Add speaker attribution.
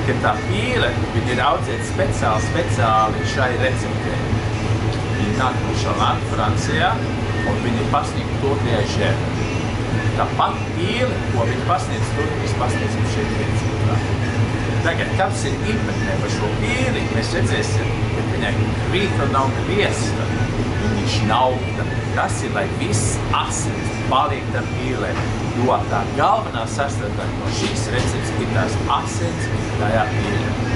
Speaker 1: ka tā pīle, viņa ir audzēta speciāli šai receptei. Viņa nāk no Šalāna, Francijā, un viņa pasniegta tūkajai šēmai. Tā pati pīle, ko viņa pasniedz tur, mēs pasniedzam šeit receptā. Tagad, kas ir īpatnē par šo pīli, mēs redzēsim, ka viņai krīta nav griesta, viņš nauta. Tas ir, lai viss asins paliek tam pīlē, jo tā galvenā sastāvdaļa no šīs receptes ir tās asins tajā pīlē.